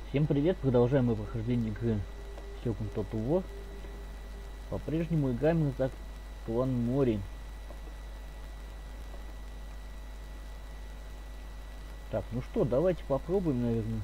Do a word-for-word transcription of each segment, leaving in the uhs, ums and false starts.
Всем привет, продолжаем мы прохождение игры Shogun Total War. По-прежнему играем за клан Мори. Так, ну что, давайте попробуем, наверное.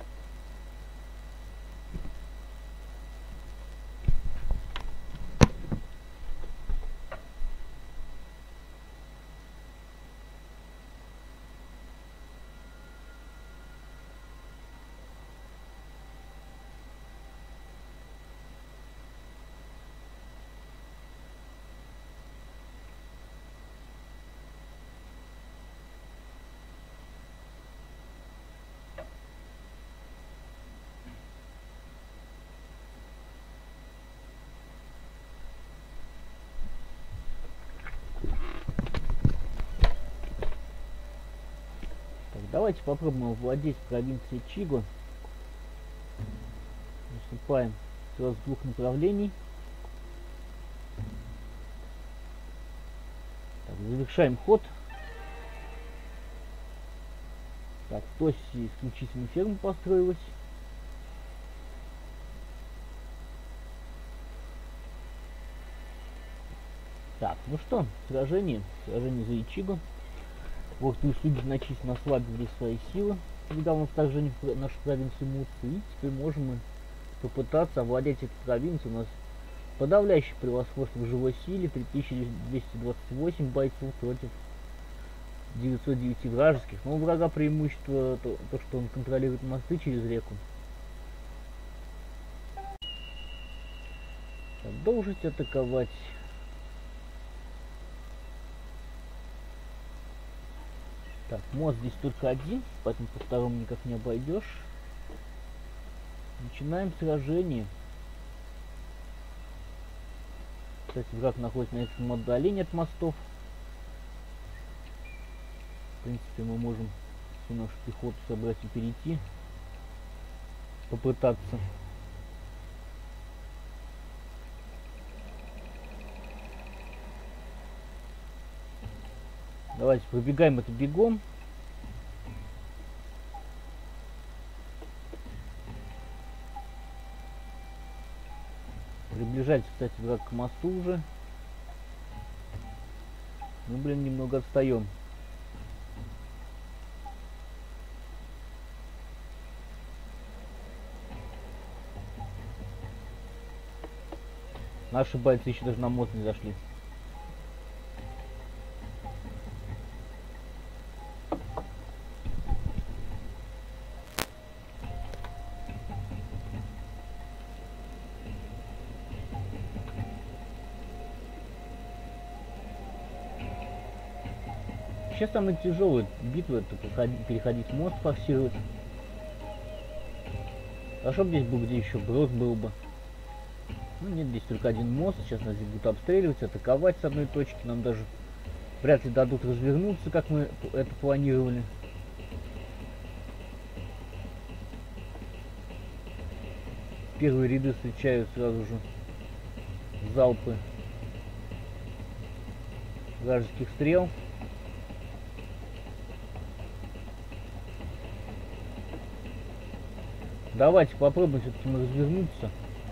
Давайте попробуем овладеть провинцией Чиго. Наступаем сразу с двух направлений. Так, завершаем ход. Так, в Тосе исключительно ферма построилась. Так, ну что, сражение. Сражение за Ичиго. Вот мы судьи значительно ослабили свои силы, когда мы вторжение в нашу провинцию Муцу, и теперь можем мы попытаться овладеть этой провинцией. У нас подавляющее превосходство в живой силе, три тысячи двести двадцать восемь бойцов против девятисот девяти вражеских. Но у врага преимущество то, то, что он контролирует мосты через реку. Продолжить атаковать. Так, мост здесь только один, поэтому по второму никак не обойдешь. Начинаем сражение. Кстати, враг находится на этом отдалении от мостов. В принципе, мы можем всю нашу пехоту собрать и перейти. Попытаться. Давайте пробегаем это бегом. Приближается, кстати, враг к мосту уже. Мы, блин, немного отстаем. Наши бойцы еще даже на мост не зашли. Сейчас самая тяжелая битва, это переходить мост, форсировать. Хорошо бы здесь был, где еще брод был бы. Ну нет, здесь только один мост. Сейчас нас здесь будут обстреливать, атаковать с одной точки. Нам даже вряд ли дадут развернуться, как мы это планировали. Первые ряды встречают сразу же залпы вражеских стрел. Давайте попробуем все-таки мы развернуться.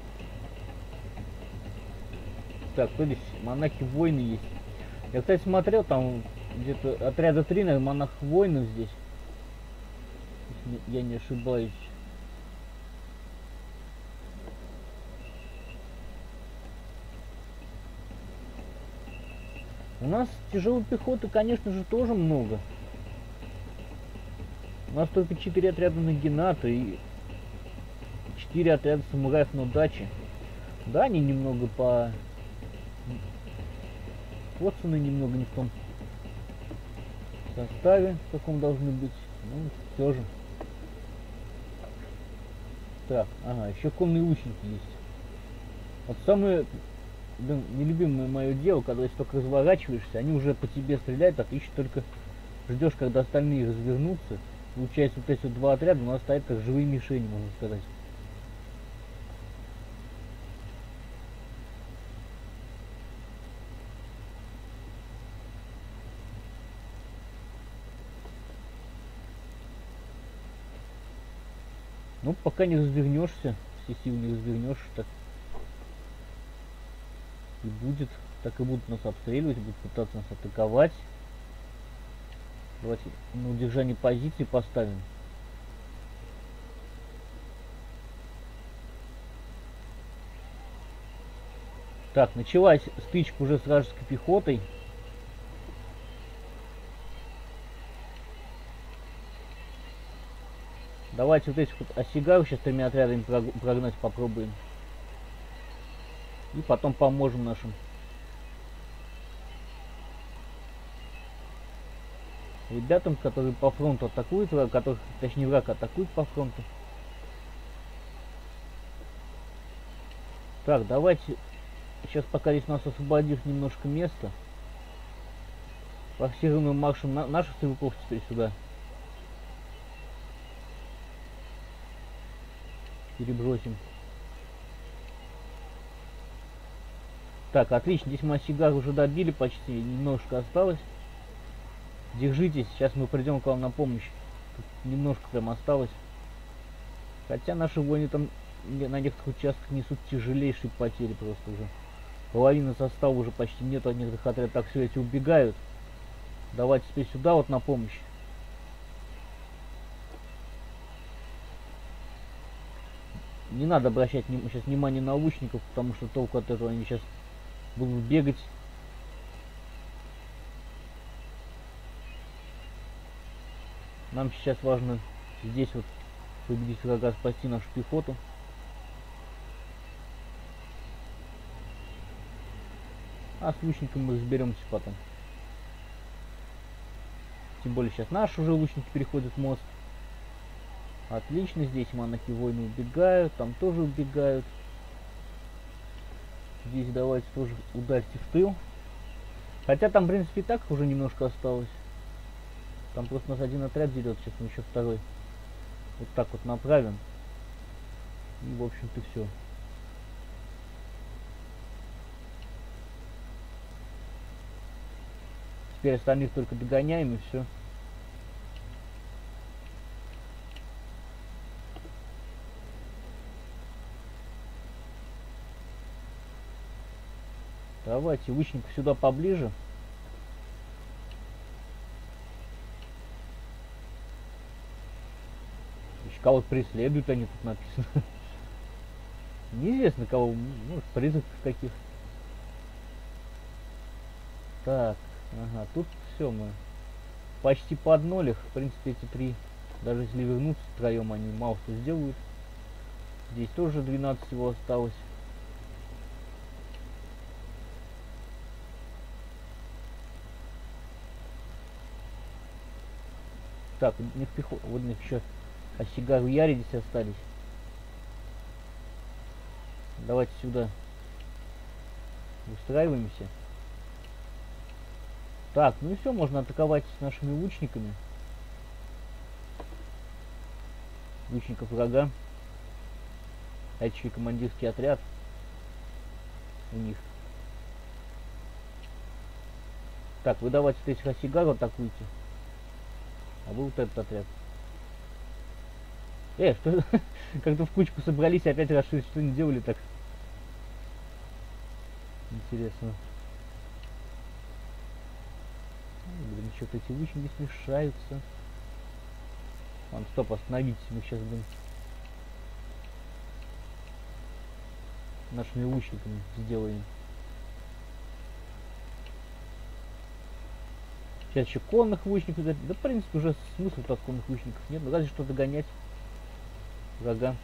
Так, кто здесь? Монахи-воины есть. Я, кстати, смотрел, там где-то отряда три, наверное, монах-воинов здесь. Если я не ошибаюсь. У нас тяжелой пехоты, конечно же, тоже много. У нас только четыре отряда Нагината и четыре отряда самураев на удаче. Да, они немного по... Потцаны немного не в том составе, в каком должны быть. Ну, все же. Так, ага, еще конные лучники есть. Вот самое, блин, нелюбимое мое дело, когда если только разворачиваешься, они уже по тебе стреляют, а ты еще только ждешь, когда остальные развернутся. Получается, вот эти вот два отряда у нас стоят как живые мишени, можно сказать. Ну, пока не развернешься, все силы не развернешь, так и будет. Так и будут нас обстреливать, будут пытаться нас атаковать. Давайте на удержание позиции поставим. Так, началась стычка уже с вражеской пехотой. Давайте вот этих вот осигаров сейчас тремя отрядами прогнать попробуем. И потом поможем нашим ребятам, которые по фронту атакуют, враг, которых, точнее, враг атакует по фронту. Так, давайте сейчас, пока здесь нас освободив немножко места, форсированным маршем на наших стрелков теперь сюда перебросим. Так, отлично, здесь мы осигар уже добили почти, немножко осталось. Держитесь, сейчас мы придем к вам на помощь. Тут немножко прям осталось. Хотя наши воины там на некоторых участках несут тяжелейшие потери просто уже. Половина состава уже почти нет, от некоторых отрядов. Так, все эти убегают. Давайте теперь сюда вот на помощь. Не надо обращать сейчас внимание на лучников, потому что толку от этого они сейчас будут бегать. Нам сейчас важно здесь вот победить врага, спасти нашу пехоту. А с лучником мы разберемся потом. Тем более сейчас наши уже лучники переходят мост. Отлично, здесь монахи воины убегают, там тоже убегают. Здесь давайте тоже ударьте в тыл. Хотя там, в принципе, и так уже немножко осталось. Там просто нас один отряд дерет, сейчас мы еще второй вот так вот направим. И, в общем-то, все. Теперь остальных только догоняем и все. Давайте лучников сюда поближе. Кого-то преследуют, они тут написано. Неизвестно кого, может, призраков каких. Так, ага, тут все мы почти под нолях. В принципе, эти три, даже если вернуться втроем, они мало что сделают. Здесь тоже двенадцать всего осталось. Так, у них пехота, вот у них еще осигар в яре здесь остались. Давайте сюда устраиваемся. Так, ну и все, можно атаковать с нашими лучниками. Лучников врага. А это еще и командирский отряд у них. Так, вы давайте вот этих осигаров атакуйте. А вы вот этот отряд. Э, что как-то в кучку собрались, опять расширились, что не делали так. Интересно. Блин, что-то эти лучники смешаются. Ладно, стоп, остановитесь, мы сейчас будем нашими лучниками сделаем. Сейчас еще конных лучников. Да, да, в принципе, уже смысла от конных лучников нет. Ну, разве что догонять врага.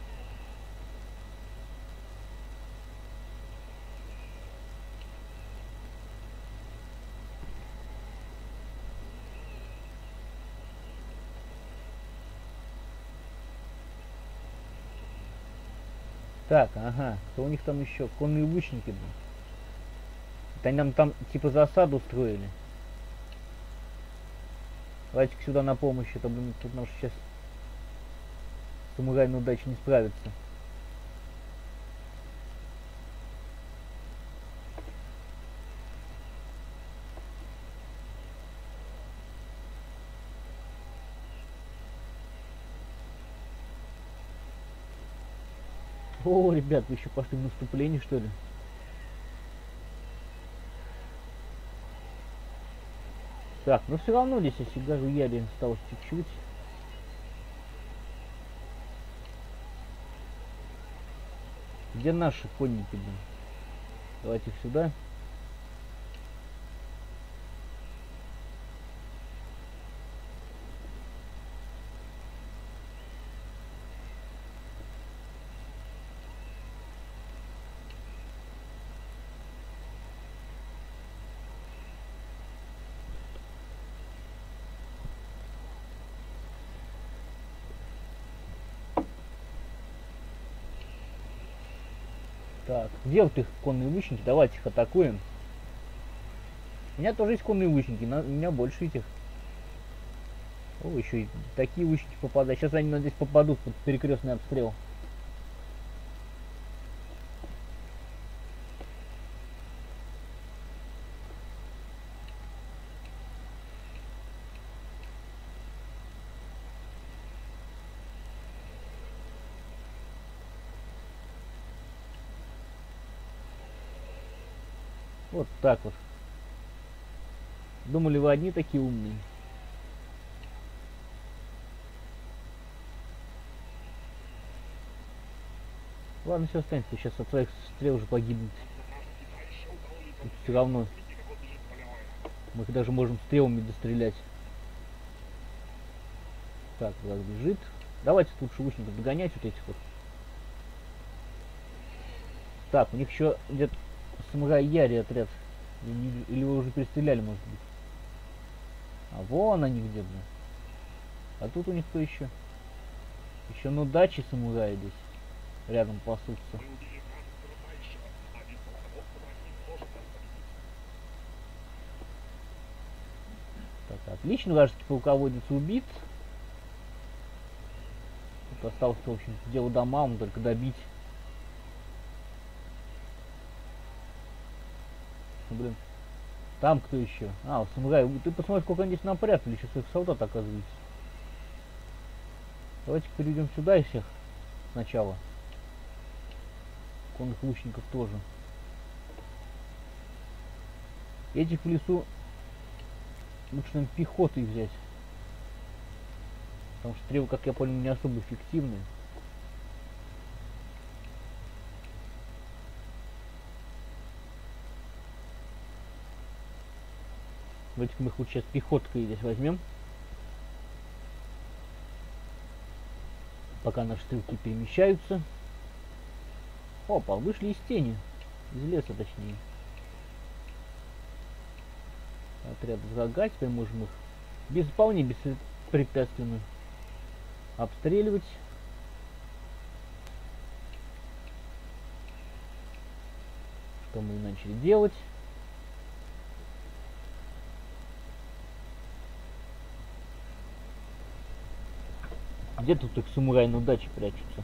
Так, ага, кто у них там еще? Конные лучники. Это они нам там типа засаду устроили. Давайте-ка сюда на помощь, это, блин, тут наш сейчас самурай на удачу не справится. О, ребят, вы еще пошли в наступление, что ли? Так, но все равно здесь, если говорю, Яри осталось чуть-чуть. Где наши конники, блин? Давайте их сюда. Так, где вот их конные лучники? Давайте их атакуем. У меня тоже есть конные лучники, но у меня больше этих. О, еще и такие лучники попадают. Сейчас они, надеюсь, попадут под перекрестный обстрел. Вот так вот. Думали, вы одни такие умные? Ладно, все останется. Сейчас от своих стрел уже погибнет. Все равно. Мы их даже можем стрелами дострелять. Так, враг бежит. Давайте лучше лучников догонять вот этих вот. Так, у них еще где-то самурай Яри отряд. Или, или вы уже перестреляли, может быть. А вон они где, блин. А тут у них кто еще? Еще ну дачи самураи здесь. Рядом пасутся. Так, отлично, вражеский полководец убит. Тут осталось, в общем, дело дома, он только добить. Ну, блин. Там кто еще? А, самурай. Ты посмотри, сколько они здесь напрятали, еще своих солдат, оказывается. Давайте перейдем сюда и всех сначала. Конных лучников тоже. Этих в лесу лучше нам пехотой взять. Потому что стрелы, как я понял, не особо эффективные. Давайте-ка мы их вот сейчас пехоткой здесь возьмем. Пока наши стрелки перемещаются. Опа, вышли из тени. Из леса, точнее. Отряд врага. Теперь можем их без вполне беспрепятственно обстреливать. Что мы и начали делать. Где тут их самурай на даче прячутся?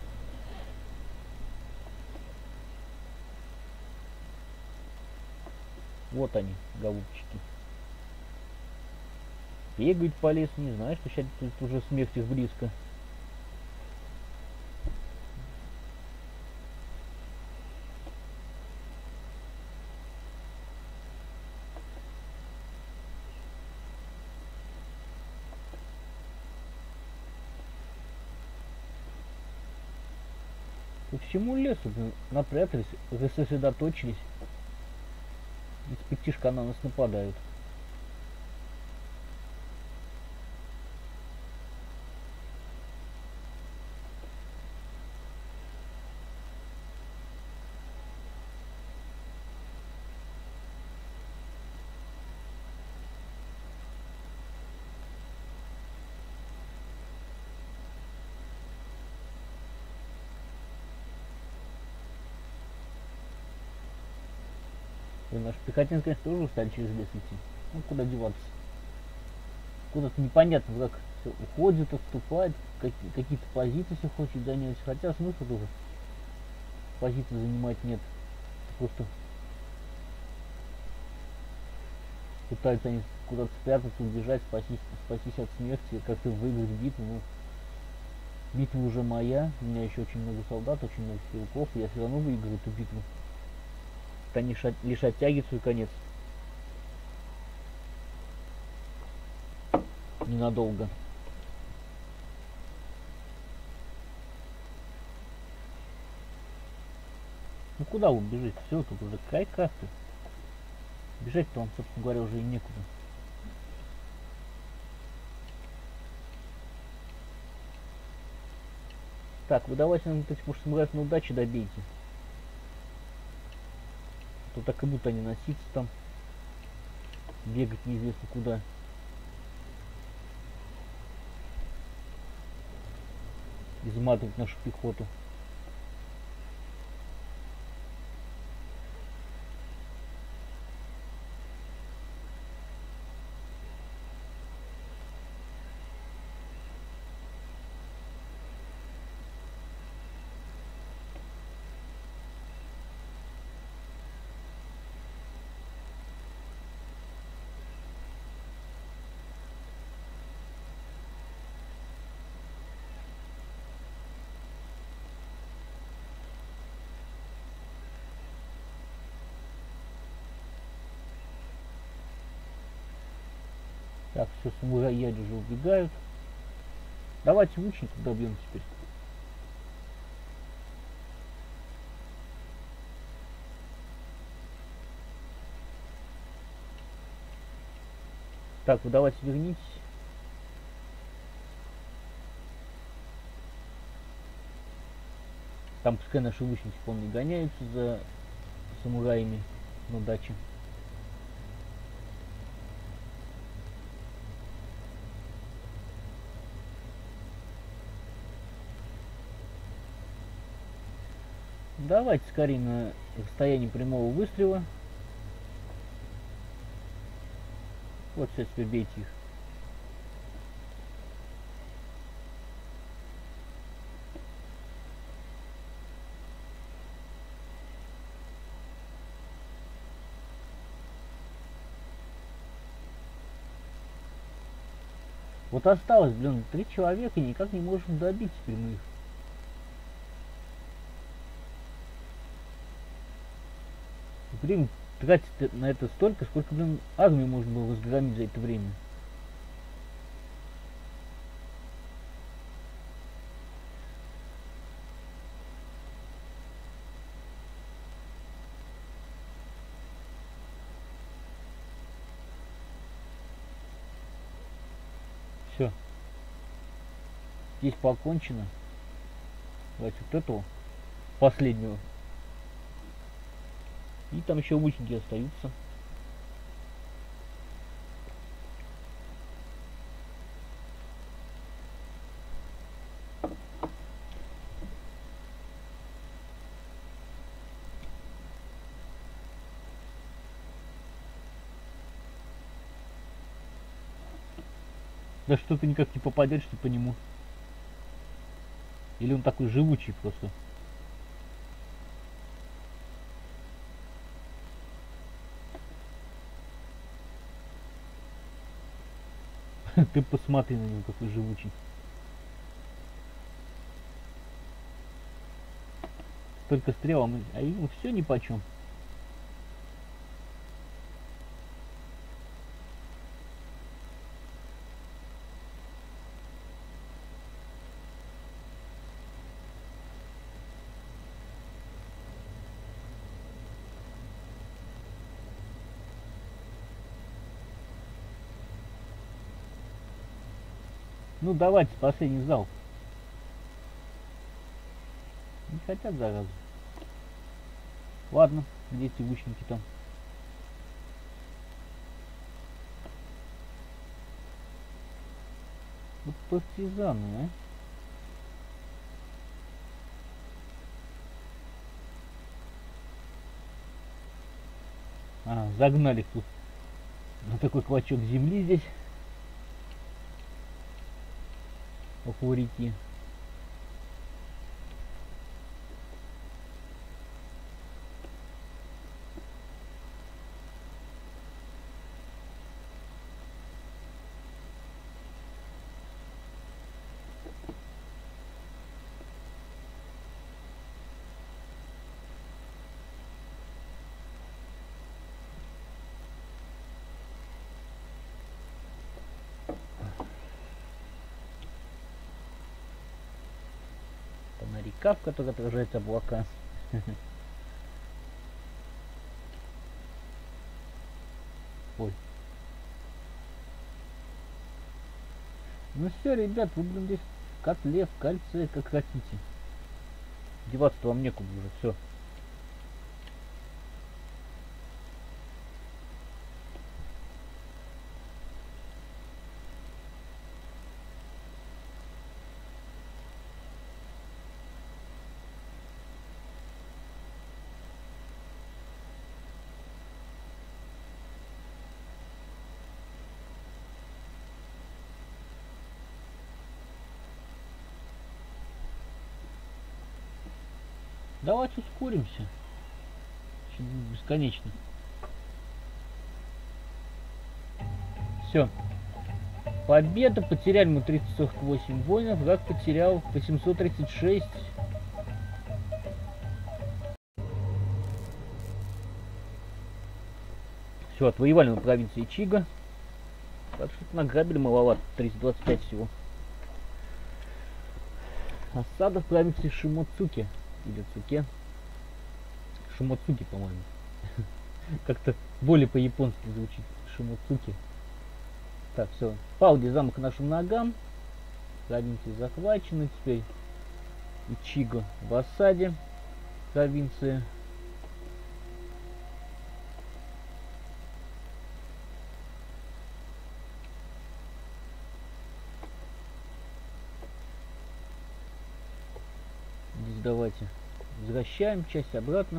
Вот они, голубчики. Бегают по лесу, не знаю, что сейчас тут уже смерть их близко. По всему лесу напрятались, сосредоточились. Из пятишка на нас нападают. И наш пехотинец, конечно, тоже устали через лес идти. Ну куда деваться? Куда-то непонятно, как все уходит, отступает, какие-то позиции все хочет занять. Хотя смысла тоже позиции занимать нет. Просто пытаются они куда-то спрятаться, убежать, спастись, спастись от смерти, как-то выиграть битву. Ну, Битва уже моя, у меня еще очень много солдат, очень много стрелков, я все равно выиграю эту битву. Это лишь, от, лишь оттягивает свой конец. Ненадолго. Ну куда вы бежите? Все, тут уже край карты. Бежать-то вам, собственно говоря, уже и некуда. Так, вы давайте нам этих, может, самураев на удачу добейте. То так и будут они носиться там. Бегать неизвестно куда. Изматывать нашу пехоту. Так, все, самураи уже убегают. Давайте лучников добьем теперь. Так, вы давайте вернитесь. Там пускай наши лучники, помню, гоняются за самураями на даче. Давайте скорее на расстоянии прямого выстрела. Вот все, теперь бейте их. Вот осталось, блин, три человека, и никак не можем добить теперь мы их. Время тратить на это столько, сколько, блин, армию можно было разгромить за это время. Все. Здесь покончено. Давайте вот этого последнего. И там еще лучники остаются. Да что-то никак не попадет, что по нему. Или он такой живучий просто. Ты посмотри на него, какой живучий. Только стрелом, а ему все нипочем. Ну давайте последний залп. Не хотят, зараза. Ладно, где эти лучники там? Вот партизаны, а? А, загнали их тут на такой клочок земли здесь. Около реки. на река, в которой отражаются облака. Ой. Ну все, ребят, вы, блин, здесь в котле, в кольце, как хотите. Деваться-то вам некуда уже, все. Давайте ускоримся. Бесконечно. Все. Победа. Потеряли мы триста сорок восемь воинов. Враг потерял восемьсот тридцать шесть. Все, отвоевали мы провинции Чига. Так что награбили маловато. триста двадцать пять всего. Осада в провинции Шимоцуки. Или Цуке. Шимоцуки, по-моему. Как-то более по-японски звучит. Шимоцуки. Так, все. Пауди, замок нашим ногам. Провинции захвачены. Теперь Ичиго в осаде. Провинции. Здесь давайте возвращаем часть обратно.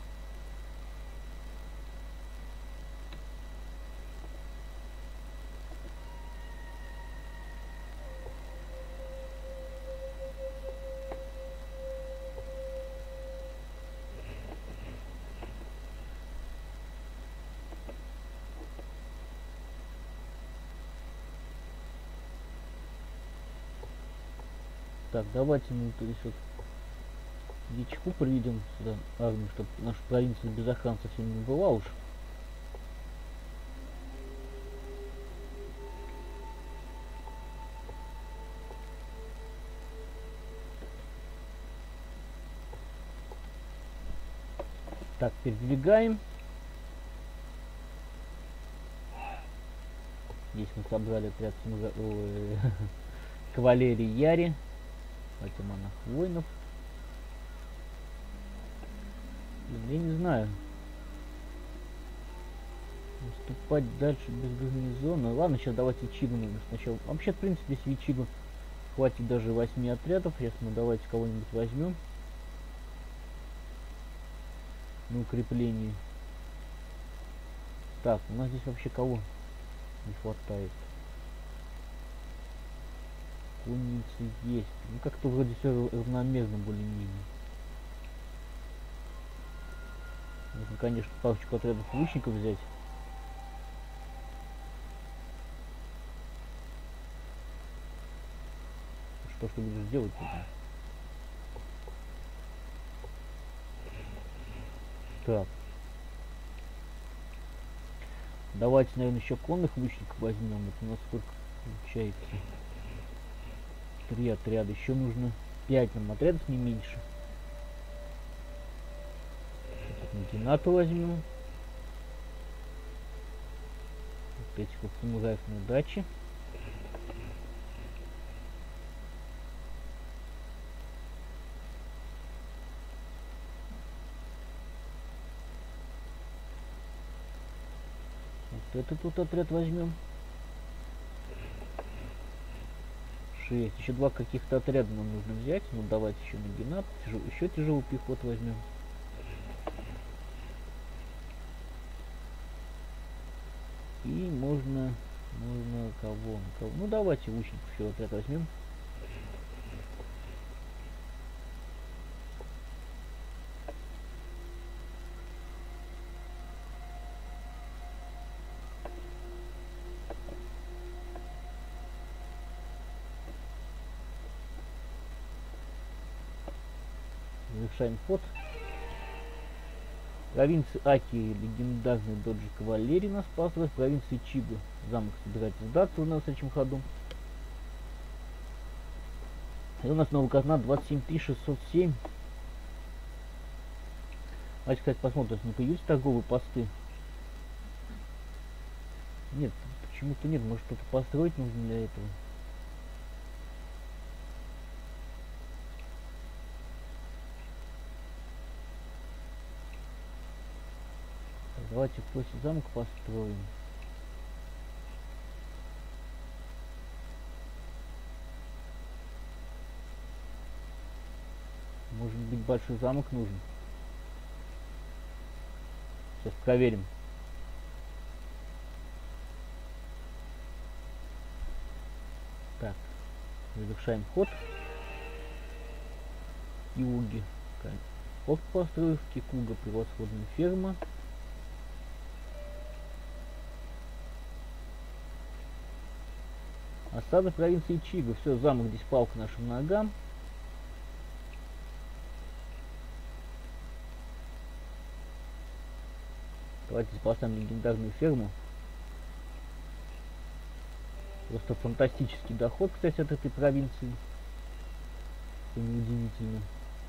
Так, давайте мы тут еще дичку приведем сюда армию, чтобы наша провинция без охраны совсем не была уж. Так, передвигаем. Здесь мы собрали отряд самура... кавалерии Яри. Атаманах воинов. Я не знаю. Наступать дальше без гарнизона. Ладно, сейчас давайте Ичигу нужно сначала. Вообще, в принципе, если Ичигу хватит даже восьми отрядов. Сейчас мы давайте кого-нибудь возьмем. На укрепление. Так, у нас здесь вообще кого не хватает? Конницы есть. Ну как-то вроде все равномерно более-менее. Нужно, конечно, парочку отрядов лучников взять. Что что будешь делать тогда? Так. Давайте, наверное, еще конных лучников возьмем. Это у нас сколько получается? Три отряда. Еще нужно пять нам отрядов, не меньше. Генату возьмем. Вот этих вот самураев на удаче. Вот этот тут отряд возьмем. шесть. Еще два каких-то отряда нам нужно взять. Ну давайте еще на генат. Тяжел, еще тяжелый пехот возьмем. И можно, можно кого, кого? Ну давайте лучников еще отряд возьмем. Завершаем ход. Провинции Аки легендарный доджи кавалерии нас спасает. Провинции Чига замок собирается сдаться в нас этим ходу. И у нас новый координат двадцать семь тысяч шестьсот семь. Давайте, кстати, посмотрим, не появились торговые посты. Нет, почему-то нет. Может, что-то построить нужно для этого. Так, давайте после замок построим. Может быть, большой замок нужен. Сейчас проверим. Так, завершаем ход. Юги. Порт построив, Кикуга, превосходная ферма. Осада провинции Чига. Все, замок здесь пал к нашим ногам. Давайте поставим легендарную ферму. Просто фантастический доход, кстати, от этой провинции. Это неудивительно.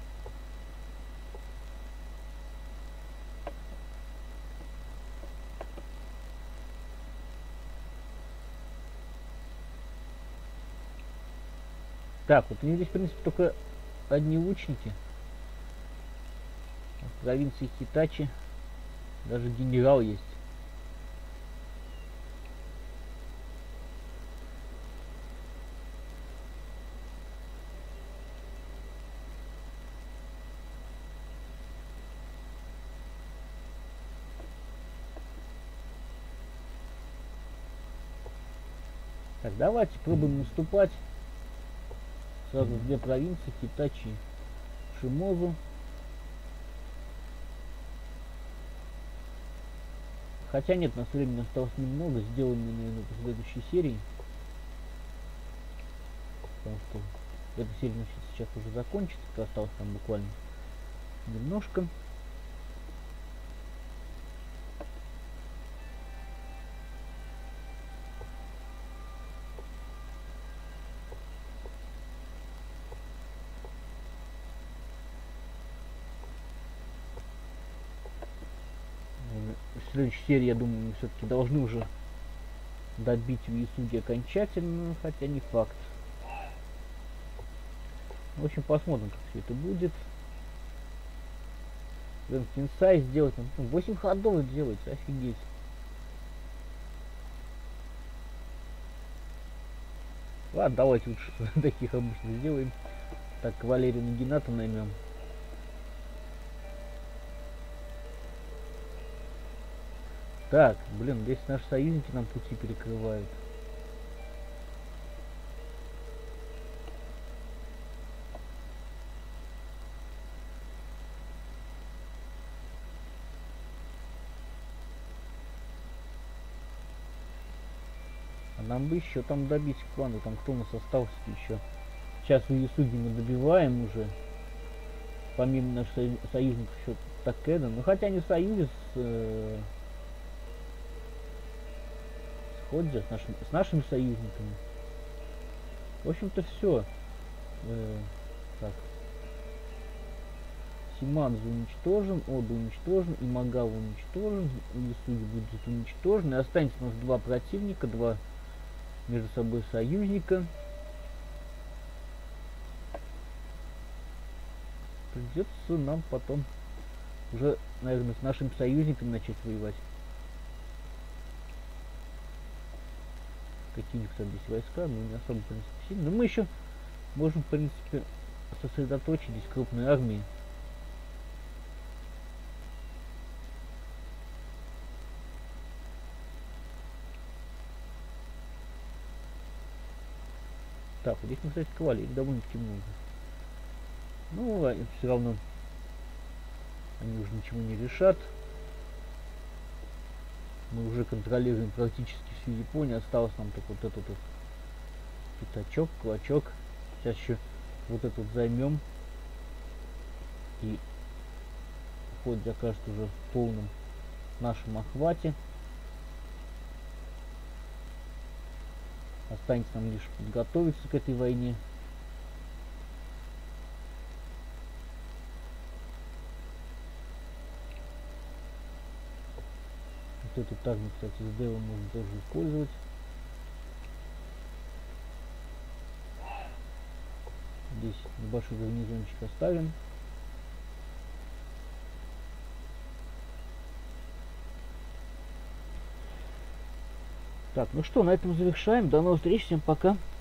Так, вот у них здесь, в принципе, только одни лучники. В провинции Хитачи даже генерал есть. Так, давайте пробуем наступать. Сразу две провинции, Хитачи, Шимозу. Хотя нет, на времени осталось немного. Сделаем, наверное, в следующей серии. Потому что эта серия сейчас уже закончится. Осталось там буквально немножко. В следующей серии, я думаю, мы все-таки должны уже добить Уесуги окончательно, хотя не факт. В общем, посмотрим, как все это будет. Кинсай сделать, ну, восемь ходов делать, офигеть. Ладно, давайте лучше таких обычно сделаем. Так, кавалерию Нагината наймем. Так, блин, здесь наши союзники нам пути перекрывают. А нам бы еще там добить кланы. Там кто у нас остался еще? Сейчас у Уесуги мы добиваем уже. Помимо наших союзников еще Такеда. Ну хотя не союз с... Э Ходзя, с, нашим, с нашими союзниками. В общем-то все. Э, так. Симадзу уничтожен, Ода уничтожен, Имагава уничтожен, Уесуги будет уничтожен. И останется у нас два противника, два между собой союзника. Придется нам потом уже, наверное, с нашим союзником начать воевать. Какие у них там здесь войска, но не особо, в принципе, сильно. Но мы еще можем, в принципе, сосредоточить здесь крупные армии. Так, вот здесь мы, кстати, кавалерии довольно-таки много. Ну, а все равно они уже ничего не решат. Мы уже контролируем практически всю Японию. Осталось нам только вот этот вот пятачок, клочок. Сейчас еще вот этот займем. И ход закажет уже в полном нашем охвате. Останется нам лишь подготовиться к этой войне. Вот эту тагму, кстати, с девом можно тоже использовать. Здесь небольшой гарнизончик оставим. Так, ну что, на этом завершаем. До новых встреч, всем пока.